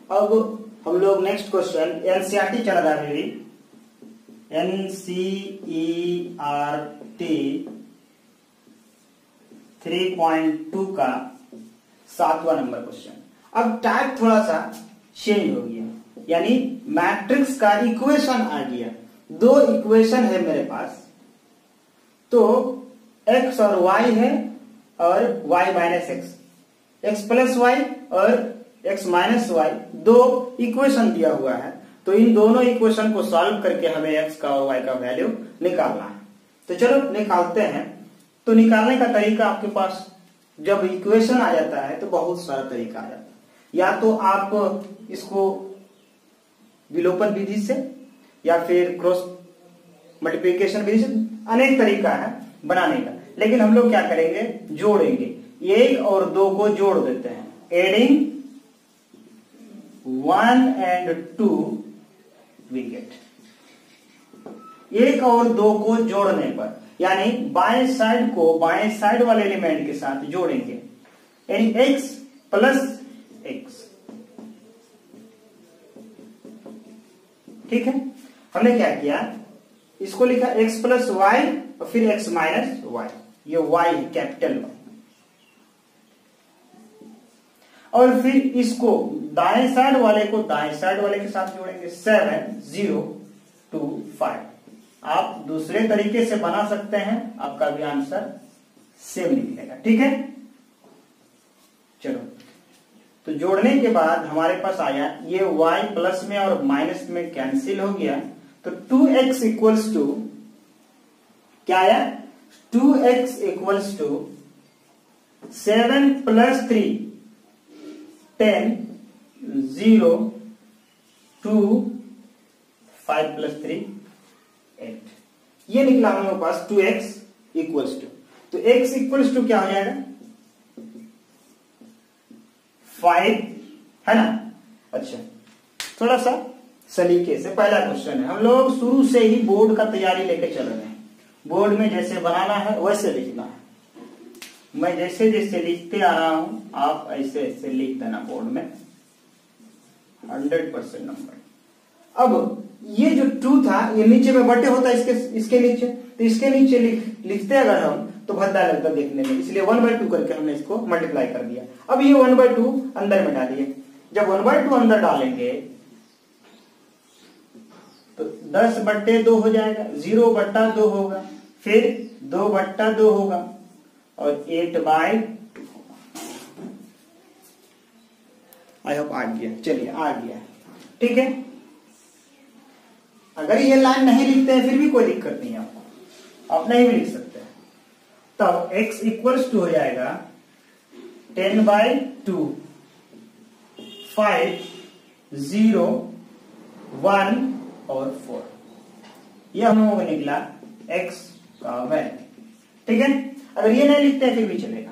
अब हम लोग नेक्स्ट क्वेश्चन एनसीईआरटी चल रहा है, एनसीईआरटी 3.2 का 7वां नंबर क्वेश्चन। अब टाइप थोड़ा सा चेंज हो गया, यानी मैट्रिक्स का इक्वेशन आ गया। दो इक्वेशन है मेरे पास, तो x और y है और y minus x, x plus y और x माइनस y, दो इक्वेशन दिया हुआ है। तो इन दोनों इक्वेशन को सॉल्व करके हमें x का और y का वैल्यू निकालना है। तो चलो निकालते हैं। तो निकालने का तरीका आपके पास, जब इक्वेशन आ जाता है तो बहुत सारा तरीका आ जाता है। या तो आप इसको विलोपन विधि से, या फिर क्रॉस मल्टीप्लिकेशन विधि से, अनेक तरीका है बनाने का। लेकिन हम लोग क्या करेंगे, जोड़ेंगे। 1 और 2 को जोड़ देते हैं, एडिंग 1 and 2 we get। 1 और 2 को जोड़ने पर, यानी बाएं साइड को बाएं साइड वाले एलिमेंट के साथ जोड़ेंगे, यानी x प्लस x। ठीक है, हमने क्या किया, इसको लिखा x प्लस वाई और फिर x माइनस वाई, ये y है कैपिटल Y। और फिर इसको दाएं साइड वाले को दाएं साइड वाले के साथ जोड़ेंगे, 7 0 2 5। आप दूसरे तरीके से बना सकते हैं, आपका भी आंसर सेम निकलेगा। ठीक है, चलो तो जोड़ने के बाद हमारे पास आया ये y प्लस में और माइनस में कैंसिल हो गया, तो 2x इक्वल्स टू क्या आया, 2x equals to 7 plus 3 10 0 2 5 plus 3 8। ये निकला हम लोग पास 2x इक्वल्स टू। तो x इक्वल्स टू क्या हो जाएगा, 5 है ना। अच्छा, थोड़ा सा सलीके से पहला क्वेश्चन है। हम लोग शुरू से ही बोर्ड का तैयारी लेके चल रहे हैं। बोर्ड में जैसे बनाना है वैसे लिखना है। मैं जैसे जैसे लिखते आ रहा हूं, आप ऐसे ऐसे लिख देना बोर्ड में, 100% नंबर। अब ये जो 2 था, ये नीचे में बटे होता है इसके नीचे, तो इसके नीचे लिखते अगर हम तो भद्दा लगता देखने में, इसलिए 1/2 करके हमने इसको मल्टीप्लाई कर दिया। अब ये 1/2 अंदर में डालिए। जब 1/2 अंदर डालेंगे तो 10/2 हो जाएगा, 0/2 होगा, फिर 2/2 होगा और 8/2। आई होप आ गया, चलिए आ गया। ठीक है, अगर ये लाइन नहीं लिखते हैं फिर भी कोई दिक्कत नहीं है, आपको आप नहीं भी लिख सकते हैं। तब x इक्वल्स टू हो जाएगा 10/2 5 0 1 और 4। यह हम लोगों को निकला x का वैल्यू। ठीक है, अगर ये नहीं लिखते हैं फिर भी चलेगा,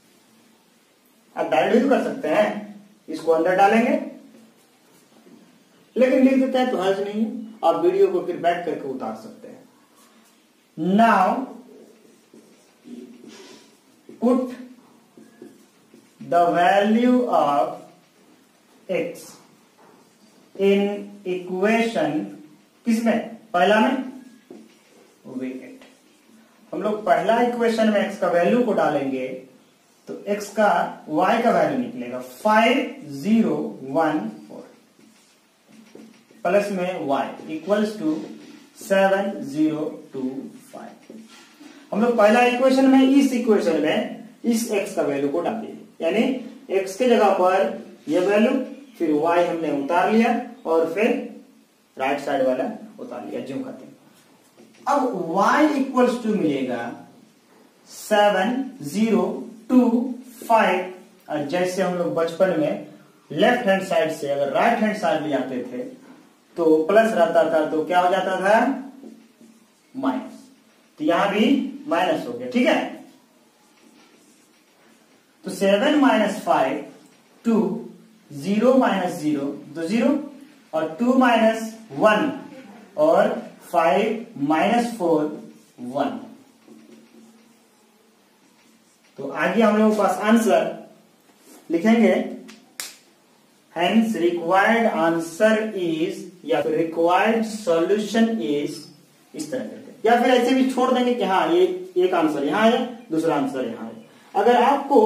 आप डायरेक्ट भी कर सकते हैं, इसको अंदर डालेंगे, लेकिन लिख देते हैं तो हर्ज नहीं है। आप वीडियो को फिर बैक करके उतार सकते हैं। Now put the value of x in equation, किसमें, पहला में, विकेट। हम लोग पहला इक्वेशन में x का वैल्यू को डालेंगे तो x का y का वैल्यू निकलेगा 5 0 1 4 प्लस में y इक्वल्स टू 7 0 2 5। हम लोग पहला इक्वेशन में इस इक्वेशन में इस x का वैल्यू को डाल दिए, यानी x के जगह पर यह वैल्यू, फिर y हमने उतार लिया और फिर राइट साइड वाला उतार लिया, जो कहते हैं। अब y इक्वल्स टू मिलेगा 7 0 2 5। और जैसे हम लोग बचपन में लेफ्ट हैंड साइड से अगर राइट हैंड साइड ले आते थे तो प्लस रहता था, तो क्या हो जाता था, माइनस। तो यहां भी माइनस हो गया। ठीक है, तो 7 - 5 2 0 - 0 2 0 और 2 - 1 और 5 - 4 1। तो आगे हम लोगों के पास आंसर लिखेंगे, हेंस रिक्वायर्ड आंसर इज या रिक्वायर्ड सॉल्यूशन इज, इस तरह करके, या फिर ऐसे भी छोड़ देंगे कि हाँ ये एक आंसर यहां है, दूसरा आंसर यहां है। अगर आपको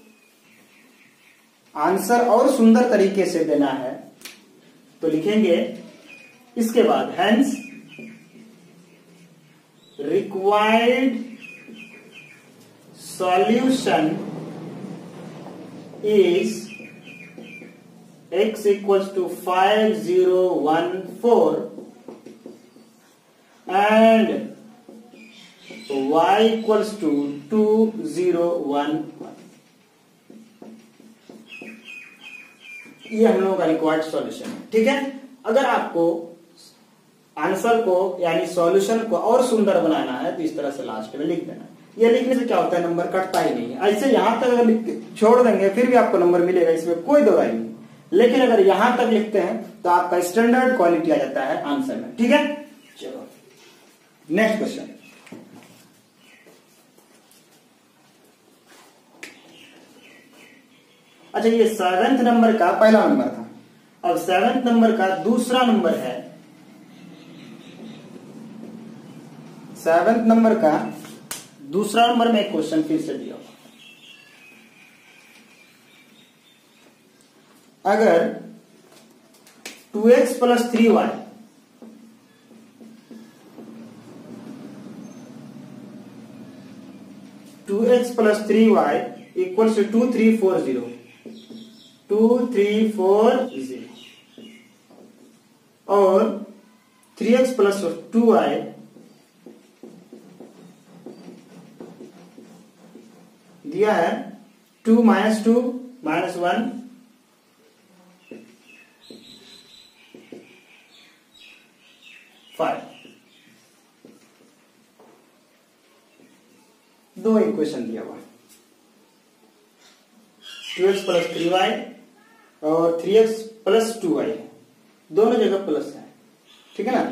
आंसर और सुंदर तरीके से देना है तो लिखेंगे इसके बाद hence required solution is x equals to 5014 and y equals to 2011। ये हम लोगों का रिक्वायर्ड सॉल्यूशन है, ठीक है। अगर आपको आंसर को यानी सॉल्यूशन को और सुंदर बनाना है तो इस तरह से लास्ट में लिख देना। ये लिखने से क्या होता है, नंबर कटता ही नहीं है। ऐसे यहां तक अगर छोड़ देंगे फिर भी आपको नंबर मिलेगा, इसमें कोई दो राय नहीं। लेकिन अगर यहां तक लिखते हैं तो आपका स्टैंडर्ड क्वालिटी आ जाता है आंसर में, ठीक है। चलो नेक्स्ट क्वेश्चन। अच्छा, ये 7th नंबर का पहला नंबर था, अब 7th नंबर का दूसरा नंबर है। 7th नंबर का दूसरा नंबर में एक क्वेश्चन फिर से दिया। अगर 2x plus 3y 2x plus 3y equals to 2340 और 3x प्लस 2y दिया है 2 माइनस 2 माइनस 1 5। दो इक्वेशन दिया हुआ 2x प्लस 3y और 3x प्लस 2y, दोनों जगह प्लस है, ठीक है ना।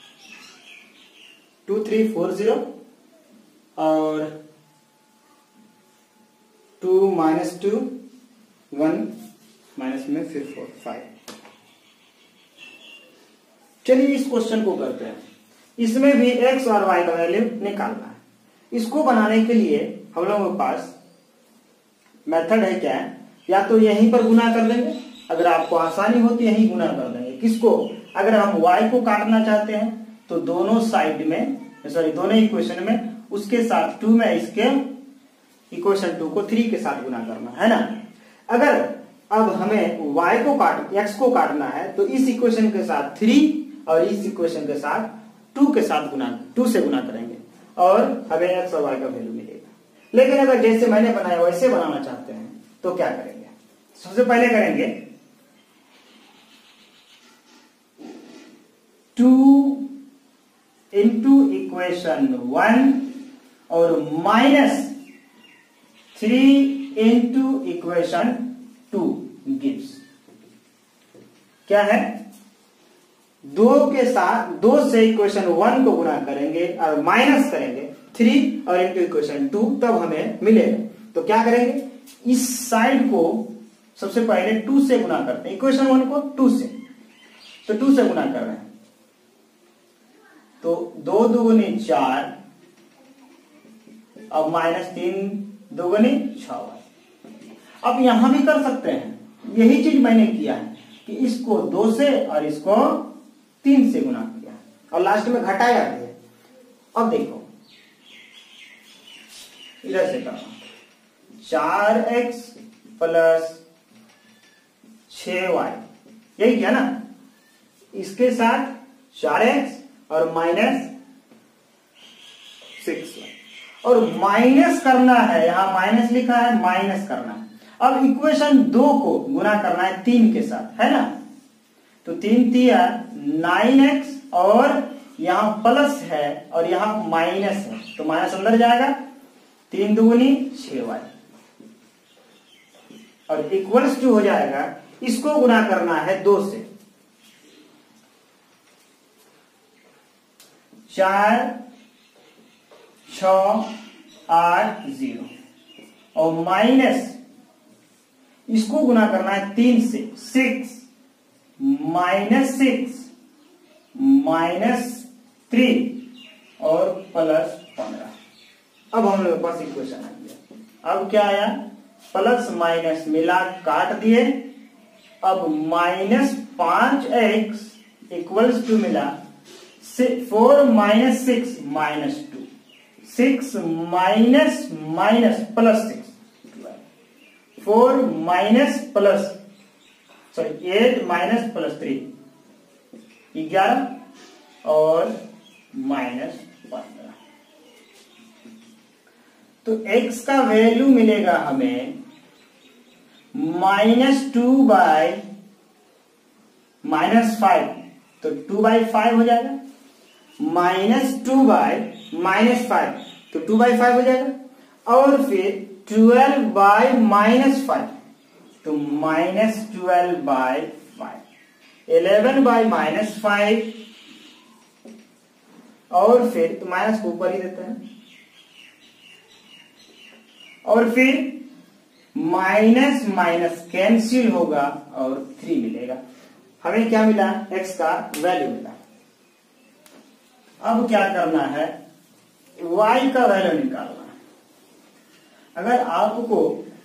2340 और 2 माइनस 2 1 माइनस में फिर 4 5। चलिए इस क्वेश्चन को करते हैं। इसमें भी x और y का वैल्यू निकालना है। इसको बनाने के लिए हम लोगों के पास मेथड है क्या है, या तो यहीं पर गुना कर देंगे, अगर आपको आसानी हो तो यहीं गुना कर देंगे। किसको, अगर हम y को काटना चाहते हैं तो दोनों साइड में, सॉरी दोनों इक्वेशन में उसके साथ 2 में इसके इक्वेशन 2 को 3 के साथ गुना करना है ना। अगर अब हमें y को x को काटना है तो इस इक्वेशन के साथ 3 और इस इक्वेशन के साथ 2 के साथ 2 से गुना करेंगे और हमें x और y का वैल्यू मिलेगा। लेकिन अगर जैसे मैंने बनाया वैसे बनाना चाहते हैं तो क्या करेंगे, सबसे पहले करेंगे 2 इंटू इक्वेशन 1 और माइनस 3 इंटू इक्वेशन 2 गिव्स क्या है, 2 से इक्वेशन 1 को गुना करेंगे और माइनस करेंगे 3 और इंटू इक्वेशन 2, तब हमें मिलेगा। तो क्या करेंगे, इस साइड को सबसे पहले 2 से गुना करते हैं, इक्वेशन 1 को 2 से, तो 2 से गुना कर रहे हैं तो 2 दूगुनी 4 अब माइनस 3 दूगुनी 6। अब यहां भी कर सकते हैं, यही चीज मैंने किया है कि इसको 2 से और इसको 3 से गुना किया और लास्ट में घटाया भी है। अब देखो इधर से करना, 4x प्लस 6y, यही किया ना, इसके साथ 4x और माइनस 6y, और माइनस करना है, यहां माइनस लिखा है, माइनस करना है। अब इक्वेशन 2 को गुना करना है 3 के साथ, है ना, तो 3 तिया 9x और यहां प्लस है और यहां माइनस है, तो माइनस अंदर जाएगा, 3 दूनी 6y और इक्वल्स टू हो जाएगा, इसको गुना करना है 2 से, 4 6 8 0 और माइनस इसको गुना करना है 3 से, 6 -3 और +15। अब हम लोग के पास इक्वेशन आ गया। अब क्या आया, प्लस माइनस मिला काट दिए। अब -5x इक्वल्स टू मिला 4 - 6 -2, 6 minus plus 6, 4 minus plus 8 minus plus 3 11 और -15। तो x का वैल्यू मिलेगा हमें -2/-5, तो 2/5 हो जाएगा। -2/-5 तो 2/5 हो जाएगा। और फिर 12/-5 तो -12/5, 11/-5 और फिर तो माइनस को ऊपर ही देते हैं। और फिर माइनस माइनस कैंसिल होगा और 3 मिलेगा। हमें क्या मिला, x का वैल्यू मिला। अब क्या करना है, y का वैल्यू निकालना है। अगर आपको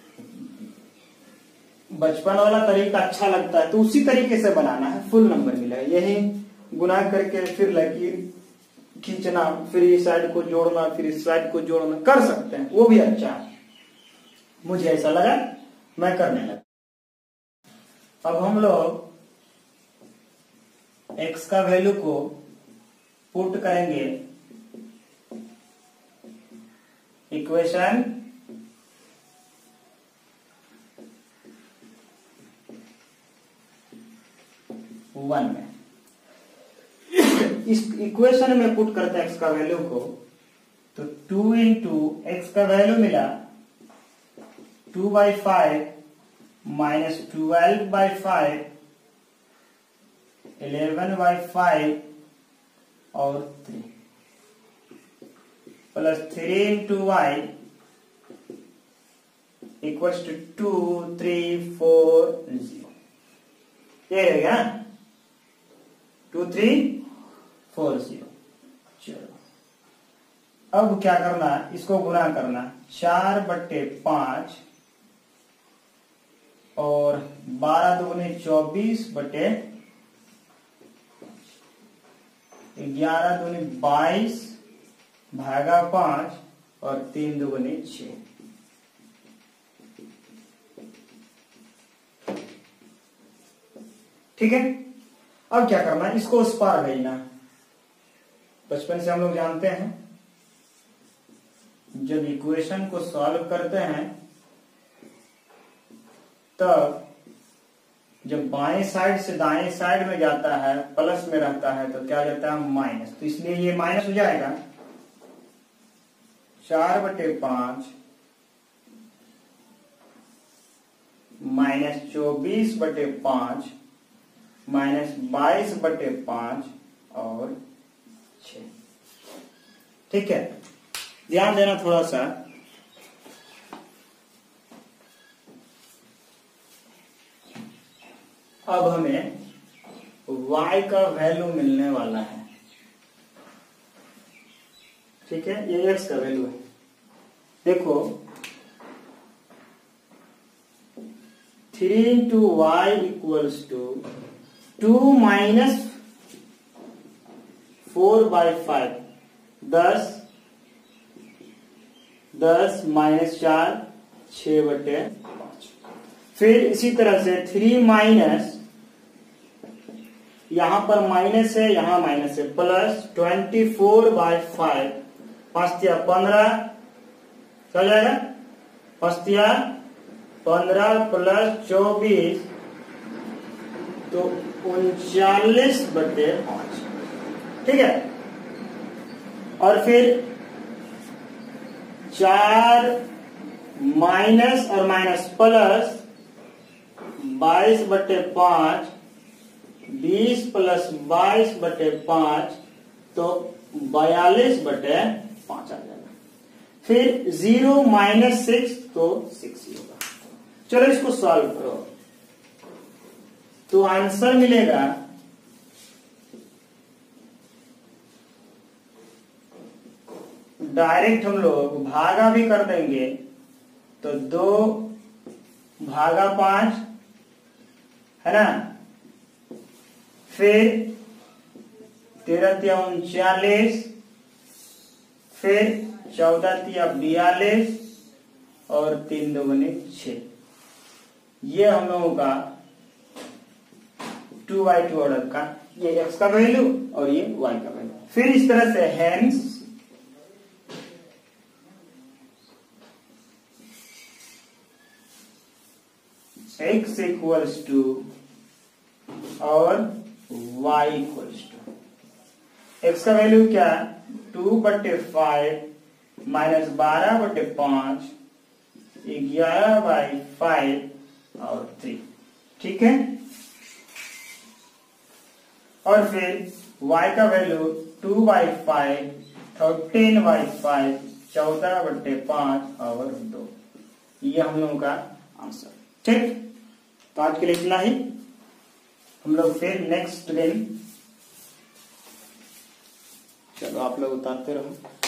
बचपन वाला तरीका अच्छा लगता है तो उसी तरीके से बनाना है, फुल नंबर मिलेगा। यही गुना करके फिर लकीर खींचना, फिर इस साइड को जोड़ना, फिर इस साइड को जोड़ना कर सकते हैं, वो भी अच्छा है। मुझे ऐसा लगा, मैं करने लगा। अब हम लोग x का वैल्यू को पुट करेंगे इक्वेशन 1 में। इस इक्वेशन में पुट करते हैं x का वैल्यू को, तो 2 इंटू x का वैल्यू मिला 2/5 माइनस 12/5, 11/5 और 3 plus 3 into y equals to 2, 3, 4, 0। ये रहेगा 2, 3, 4, 0। चलो अब क्या करना, इसको गुना करना 4/5 और 12 दूनी 24 बटे 11 दूनी 22 भागा 5 और 3 दूनी 6। ठीक है। अब क्या करना है, इसको उस पार भेजना। बचपन से हम लोग जानते हैं जब इक्वेशन को सॉल्व करते हैं तब जब बाएं साइड से दाएं साइड में जाता है, प्लस में रहता है तो क्या जाता है माइनस, तो इसलिए ये माइनस हो जाएगा। 4/5 माइनस 24/5 माइनस 22/5 और 6। ठीक है, ध्यान देना थोड़ा सा। अब हमें y का वैल्यू मिलने वाला है। ठीक है, ये x का वैल्यू है। देखो 3 into y equals to 2 minus 4/5, 10 minus 4, 6/5। फिर इसी तरह से 3 माइनस, यहां पर माइनस है, यहां माइनस है, प्लस 24/5, 5 × 15 क्या हो जाएगा, 5 × 15 प्लस 24 तो 39/5। ठीक है। और फिर 4 माइनस और माइनस प्लस 22/5, 20 प्लस 22/5 तो 42/5 आ जाएगा। फिर 0 - 6 तो 6 ही होगा। चलो इसको सॉल्व करो तो आंसर मिलेगा डायरेक्ट हम लोग भागा भी कर देंगे तो 2/5 है ना, फिर 13×3 = 39, फिर 14×3 = 42 और 3×2 = 6। ये हम लोगों का 2/2 ऑर्डर का, ये x का वैल्यू और ये y का वैल्यू। फिर इस तरह से हेंस x = और y = x का वैल्यू क्या, 2/5 -12/5 11/5 और 3, ठीक है। और फिर y का वैल्यू 2/5 13/5 14/5 और 2। ये हम लोगों का आंसर, ठीक। तो आज के लिए इतना ही, हम लोग फिर नेक्स्ट दिन, चलो आप लोग उतारते रहो।